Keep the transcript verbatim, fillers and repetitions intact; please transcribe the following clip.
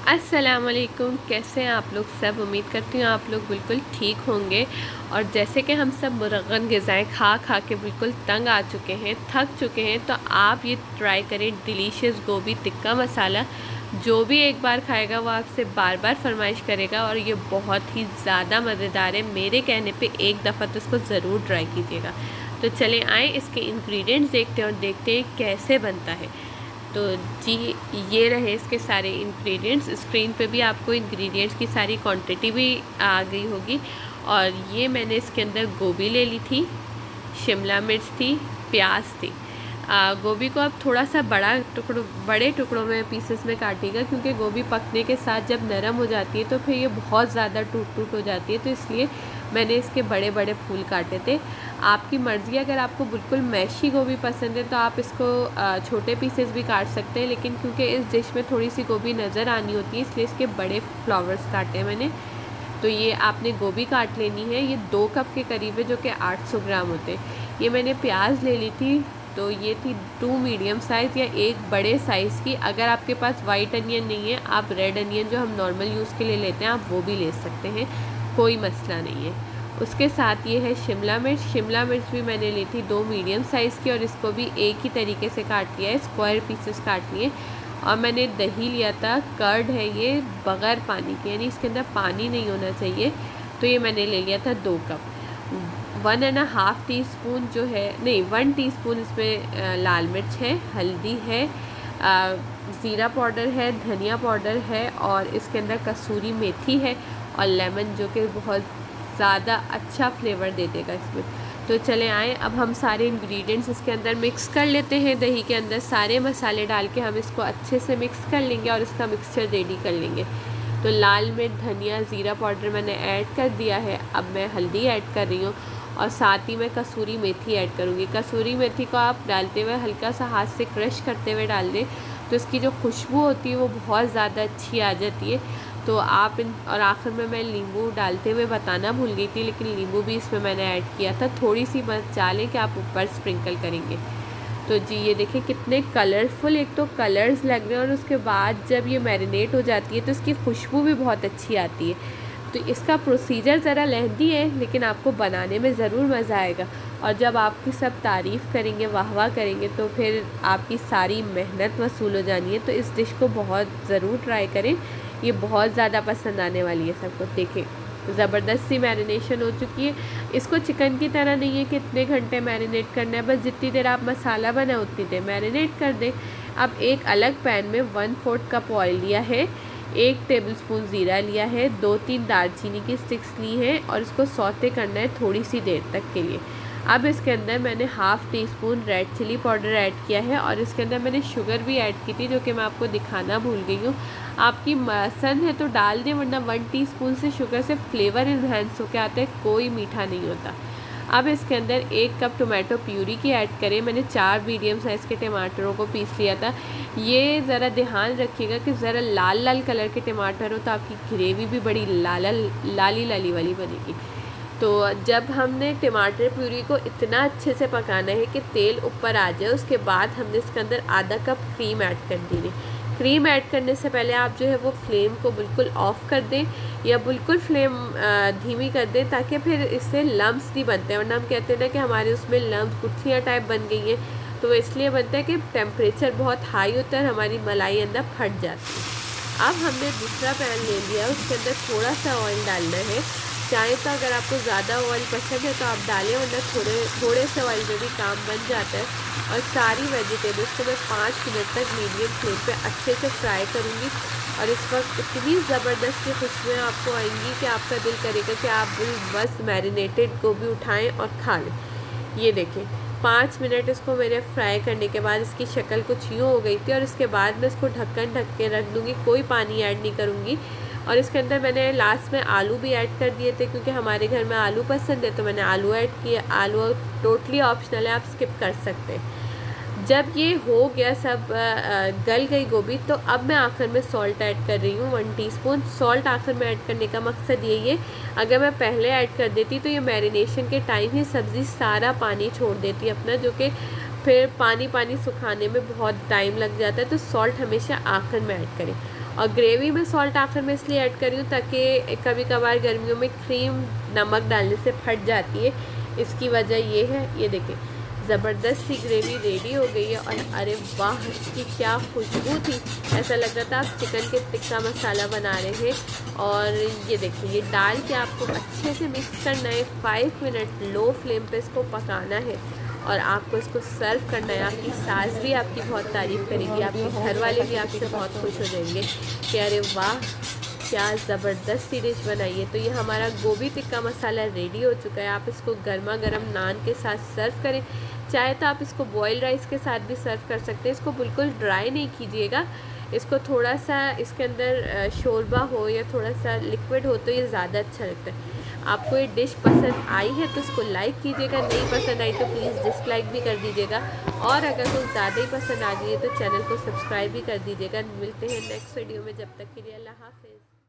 अस्सलाम वालेकुम। कैसे हैं आप लोग सब? उम्मीद करती हूँ आप लोग बिल्कुल ठीक होंगे। और जैसे कि हम सब मुरगन ग़िज़ाएँ खा खा के बिल्कुल तंग आ चुके हैं, थक चुके हैं, तो आप ये ट्राई करें डिलीशियस गोभी टिक्का मसाला। जो भी एक बार खाएगा वो आपसे बार बार फरमाइश करेगा और ये बहुत ही ज़्यादा मज़ेदार है। मेरे कहने पे एक दफ़ा तो इसको ज़रूर ट्राई कीजिएगा। तो चलें आएँ इसके इंग्रेडिएंट्स देखते हैं और देखते हैं कैसे बनता है। तो जी, ये रहे इसके सारे इंग्रेडिएंट्स। स्क्रीन पे भी आपको इंग्रेडिएंट्स की सारी क्वांटिटी भी आ गई होगी। और ये मैंने इसके अंदर गोभी ले ली थी, शिमला मिर्च थी, प्याज थी। आ, गोभी को आप थोड़ा सा बड़ा टुकड़ों बड़े टुकड़ों में पीसेस में काटिएगा, क्योंकि गोभी पकने के साथ जब नरम हो जाती है तो फिर ये बहुत ज़्यादा टूट टूट हो जाती है, तो इसलिए मैंने इसके बड़े बड़े फूल काटे थे। आपकी मर्ज़ी, अगर आपको बिल्कुल मैशी गोभी पसंद है तो आप इसको छोटे पीसेस भी काट सकते हैं, लेकिन क्योंकि इस डिश में थोड़ी सी गोभी नज़र आनी होती है इसलिए इसके बड़े फ्लावर्स काटे हैं मैंने। तो ये आपने गोभी काट लेनी है, ये दो कप के करीब है, जो कि आठ सौ ग्राम होते हैं। ये मैंने प्याज ले ली थी, तो ये थी टू मीडियम साइज़ या एक बड़े साइज़ की। अगर आपके पास वाइट अनियन नहीं है, आप रेड अनियन जो हम नॉर्मल यूज़ के लिए लेते हैं आप वो भी ले सकते हैं, कोई मसला नहीं है। उसके साथ ये है शिमला मिर्च। शिमला मिर्च भी मैंने ली थी दो मीडियम साइज़ की, और इसको भी एक ही तरीके से काट लिया है, स्क्वायर पीसेस काट लिए। और मैंने दही लिया था, कर्ड है ये, बग़ैर पानी के, यानी इसके अंदर पानी नहीं होना चाहिए। तो ये मैंने ले लिया था दो cup. One and half teaspoon जो है, नहीं वन टीस्पून इसमें लाल मिर्च है, हल्दी है, ज़ीरा पाउडर है, धनिया पाउडर है, और इसके अंदर कसूरी मेथी है, और लेमन जो कि बहुत ज़्यादा अच्छा फ्लेवर दे देगा इसमें। तो चले आएँ, अब हम सारे इंग्रेडिएंट्स इसके अंदर मिक्स कर लेते हैं। दही के अंदर सारे मसाले डाल के हम इसको अच्छे से मिक्स कर लेंगे और इसका मिक्सचर रेडी कर लेंगे। तो लाल मिर्च, धनिया, ज़ीरा पाउडर मैंने ऐड कर दिया है। अब मैं हल्दी ऐड कर रही हूँ और साथ ही मैं कसूरी मेथी ऐड करूँगी। कसूरी मेथी को आप डालते हुए हल्का सा हाथ से क्रश करते हुए डाल दें, तो इसकी जो खुशबू होती है वो बहुत ज़्यादा अच्छी आ जाती है। तो आप इन और आखिर में मैं नींबू डालते हुए बताना भूल गई थी, लेकिन नींबू भी इसमें मैंने ऐड किया था, थोड़ी सी बस डालें कि आप ऊपर स्प्रिंकल करेंगे। तो जी ये देखिए कितने कलरफुल एक तो कलर्स लग रहे हैं, और उसके बाद जब ये मैरिनेट हो जाती है तो इसकी खुशबू भी बहुत अच्छी आती है। तो इसका प्रोसीजर ज़रा लेंथी है, लेकिन आपको बनाने में ज़रूर मज़ा आएगा। और जब आपकी सब तारीफ़ करेंगे, वाह वाह करेंगे, तो फिर आपकी सारी मेहनत वसूल हो जानी है। तो इस डिश को बहुत ज़रूर ट्राई करें, ये बहुत ज़्यादा पसंद आने वाली है सबको। देखें ज़बरदस्त सी मैरिनेशन हो चुकी है। इसको चिकन की तरह नहीं है कि इतने घंटे मैरिनेट करना है, बस जितनी देर आप मसाला बना उतनी देर मैरिनेट कर दें। अब एक अलग पैन में वन फोर्थ कप ऑयल लिया है, एक टेबलस्पून ज़ीरा लिया है, दो तीन दालचीनी की स्टिक्स ली हैं, और इसको सौते करना है थोड़ी सी देर तक के लिए। अब इसके अंदर मैंने half teaspoon red chilli powder add किया है, और इसके अंदर मैंने शुगर भी ऐड की थी, जो कि मैं आपको दिखाना भूल गई हूँ। आपकी पसंद है तो डाल दें, वरना वन टीस्पून से शुगर से फ्लेवर इन्हेंस होकर आता है, कोई मीठा नहीं होता। अब इसके अंदर एक कप टोमेटो प्यूरी की ऐड करें। मैंने चार मीडियम साइज़ के टमाटरों को पीस लिया था। ये ज़रा ध्यान रखिएगा कि ज़रा लाल लाल कलर के टमाटर हो, तो आपकी ग्रेवी भी बड़ी लाल लाली लाली वाली बनेगी। तो जब हमने टमाटर प्यूरी को इतना अच्छे से पकाना है कि तेल ऊपर आ जाए, उसके बाद हमने इसके अंदर आधा कप क्रीम ऐड कर दी है। क्रीम ऐड करने से पहले आप जो है वो फ्लेम को बिल्कुल ऑफ़ कर दें, या बिल्कुल फ्लेम धीमी कर दें, ताकि फिर इससे लम्स नहीं बनते हैं। वरना हम कहते हैं ना कि हमारे उसमें लम्स गुठलियाँ टाइप बन गई हैं, तो वो इसलिए बनता है कि टेम्परेचर बहुत हाई होता है और हमारी मलाई अंदर फट जाती है। अब हमने दूसरा पैन ले लिया, उसके अंदर थोड़ा सा ऑयल डालना है। चाहे तो अगर आपको ज़्यादा ऑयल पसंद है तो आप डालें, वरना थोड़े थोड़े से ऑयल में भी काम बन जाता है। और सारी वेजिटेबल्स को मैं पाँच मिनट तक मीडियम फ्लेम पे अच्छे से फ्राई करूँगी। और इस वक्त इतनी ज़बरदस्त खुशबुएँ आपको आएंगी कि आपका दिल करेगा कि आप बस मैरिनेटेड गोभी उठाएँ और खा लें। ये देखें पाँच मिनट इसको मैंने फ्राई करने के बाद इसकी शक्ल कुछ यूँ हो गई थी, और इसके बाद मैं इसको ढक्कन ढक के रख दूँगी, कोई पानी ऐड नहीं करूँगी। और इसके अंदर मैंने लास्ट में आलू भी ऐड कर दिए थे, क्योंकि हमारे घर में आलू पसंद है, तो मैंने आलू ऐड किए। आलू टोटली ऑप्शनल है, आप स्किप कर सकते हैं। जब ये हो गया सब गल गई गोभी, तो अब मैं आखिर में सॉल्ट ऐड कर रही हूँ, वन टीस्पून। सॉल्ट आखिर में ऐड करने का मकसद यही है, अगर मैं पहले ऐड कर देती तो ये मैरिनेशन के टाइम ही सब्ज़ी सारा पानी छोड़ देती अपना, जो कि फिर पानी पानी सुखाने में बहुत टाइम लग जाता है। तो सॉल्ट हमेशा आखिर में ऐड करें। और ग्रेवी में सॉल्ट आखिर में इसलिए ऐड कर रही हूँ ताकि कभी कभार गर्मियों में क्रीम नमक डालने से फट जाती है, इसकी वजह ये है। ये देखें ज़बरदस्त सी ग्रेवी रेडी हो गई है और अरे वाह इसकी क्या खुशबू थी, ऐसा लग रहा था आप चिकन के टिक्का मसाला बना रहे हैं। और ये देखिए ये डाल के आपको अच्छे से मिक्स करना है, फाइव मिनट लो फ्लेम पे इसको पकाना है और आपको इसको सर्व करना है। आपकी सास भी आपकी बहुत तारीफ़ करेगी, आपके घर वाले भी आपसे बहुत खुश हो जाएंगे कि अरे वाह क्या ज़बरदस्त सी डिश बनाई है। तो ये हमारा गोभी टिक्का मसाला रेडी हो चुका है। आप इसको गर्मा गर्म नान के साथ सर्व करें, चाहे तो आप इसको बॉयल राइस के साथ भी सर्व कर सकते हैं। इसको बिल्कुल ड्राई नहीं कीजिएगा, इसको थोड़ा सा इसके अंदर शोरबा हो या थोड़ा सा लिक्विड हो तो ये ज़्यादा अच्छा लगता है। आपको ये डिश पसंद आई है तो इसको लाइक कीजिएगा, नहीं पसंद आई तो प्लीज़ डिसलाइक भी कर दीजिएगा, और अगर कुछ ज़्यादा ही पसंद आ गई है तो चैनल को सब्सक्राइब भी कर दीजिएगा। मिलते हैं नेक्स्ट वीडियो में, जब तक के लिए अल्लाह हाफ़िज़।